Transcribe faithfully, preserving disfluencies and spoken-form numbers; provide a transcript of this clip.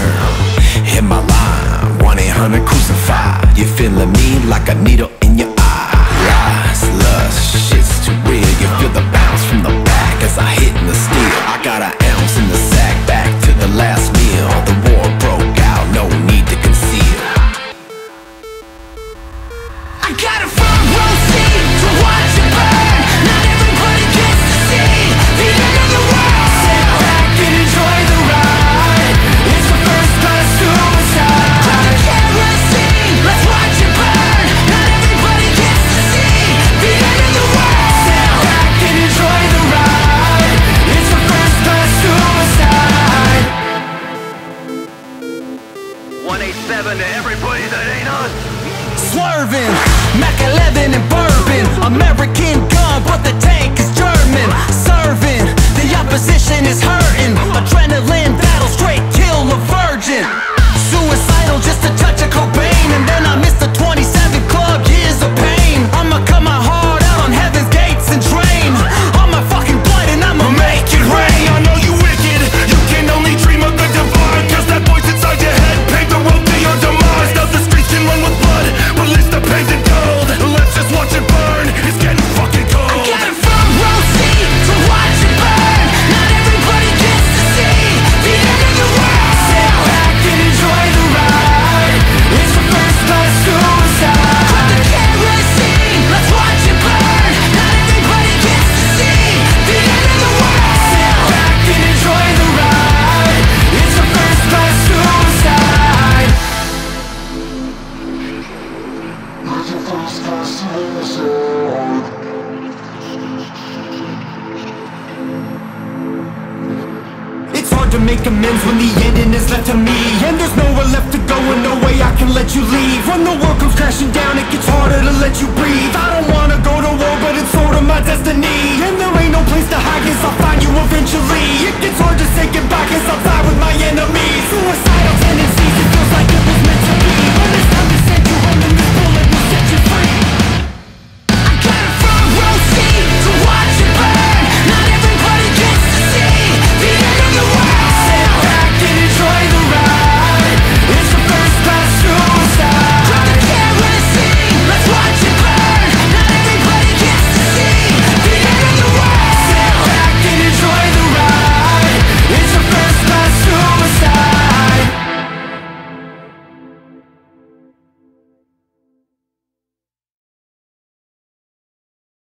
Hit my line, one eight hundred crucify. You feeling me like a needle in your eye. Lies, lust, shit's too real. You feel the bounce from the back as I hit in the steel. I got an ounce in the sack, back to the last meal. The war broke out, no need to conceal. I got a front row seat to watch it burn. Not everybody gets to see the end of the world. Sit back and enjoy the ride. It's the first class suicide. Grab the kerosene, let's watch it burn. Not everybody gets to see the end of the world. Sit back and enjoy the ride. It's the first class suicide. one eighty-seven to everybody that ain't us. Swerving, Mac eleven and bourbon. American gun, but the tank is German. Serving, the opposition is hurting. Adrenaline battle, straight kill a virgin. Suicidal, just a touch of Cobain. And then I missed the twenty-seven club, years of pain. I'ma cut my heart out on heaven's gates and drain all my fucking blood and I'ma make it rain. I know you wicked, you can only dream of the divine. Cause that voice inside your head paved the road to your demise. Now the streets can run with blood, release the paint and cold. Let's just watch it burn, it's getting fucking cold. I got a front row seat to watch it burn. Not everybody gets to see the end of the world. Sit back and enjoy the ride. It's the first class suicide. Grab the kerosene, let's watch it burn. Not everybody gets to see the end of the world. Sit back and enjoy the ride. It's the first class suicide. It's hard to make amends when the ending is left to me. And there's nowhere left to go and no way I can let you leave. When the world comes crashing down, it gets harder to let you breathe. I don't wanna go to war, but it's sort of my destiny. And there ain't no place to hide, cause I'll find you eventually. It gets hard to say goodbye, cause I'll die with my enemies.